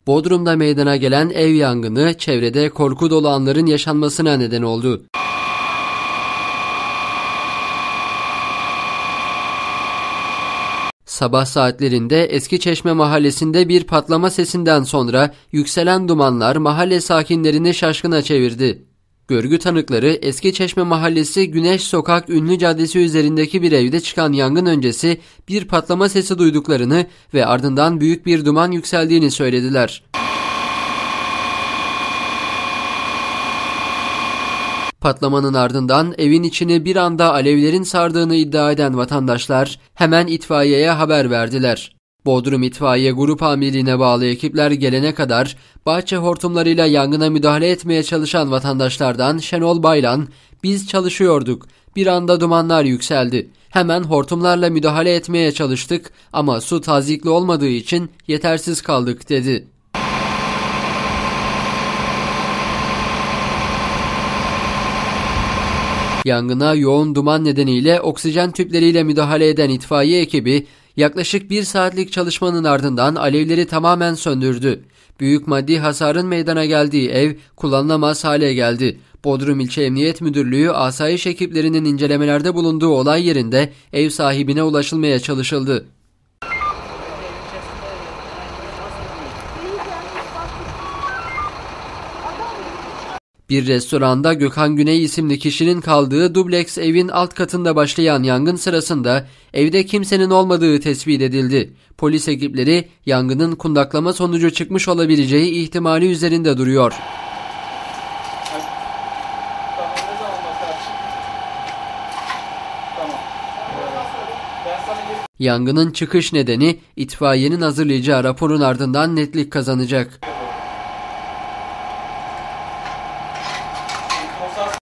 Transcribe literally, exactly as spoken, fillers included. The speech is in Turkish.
Bodrum'da meydana gelen ev yangını çevrede korku dolu anların yaşanmasına neden oldu. Sabah saatlerinde Eskiçeşme mahallesinde bir patlama sesinden sonra yükselen dumanlar mahalle sakinlerini şaşkına çevirdi. Görgü tanıkları Eskiçeşme mahallesi Güneş Sokak Ünlü Caddesi üzerindeki bir evde çıkan yangın öncesi bir patlama sesi duyduklarını ve ardından büyük bir duman yükseldiğini söylediler. Patlamanın ardından evin içini bir anda alevlerin sardığını iddia eden vatandaşlar hemen itfaiyeye haber verdiler. Bodrum İtfaiye Grup Amirliğine bağlı ekipler gelene kadar bahçe hortumlarıyla yangına müdahale etmeye çalışan vatandaşlardan Şenol Baylan, "Biz çalışıyorduk. Bir anda dumanlar yükseldi. Hemen hortumlarla müdahale etmeye çalıştık ama su tazyikli olmadığı için yetersiz kaldık," dedi. Yangına yoğun duman nedeniyle oksijen tüpleriyle müdahale eden itfaiye ekibi yaklaşık bir saatlik çalışmanın ardından alevleri tamamen söndürdü. Büyük maddi hasarın meydana geldiği ev kullanılamaz hale geldi. Bodrum İlçe Emniyet Müdürlüğü asayiş ekiplerinin incelemelerde bulunduğu olay yerinde ev sahibine ulaşılmaya çalışıldı. Bir restoranda Gökhan Güney isimli kişinin kaldığı dubleks evin alt katında başlayan yangın sırasında evde kimsenin olmadığı tespit edildi. Polis ekipleri yangının kundaklama sonucu çıkmış olabileceği ihtimali üzerinde duruyor. Yangının çıkış nedeni itfaiyenin hazırlayacağı raporun ardından netlik kazanacak.